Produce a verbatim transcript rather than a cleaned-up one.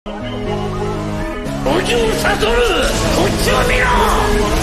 お嬢悟、こっちを見ろ。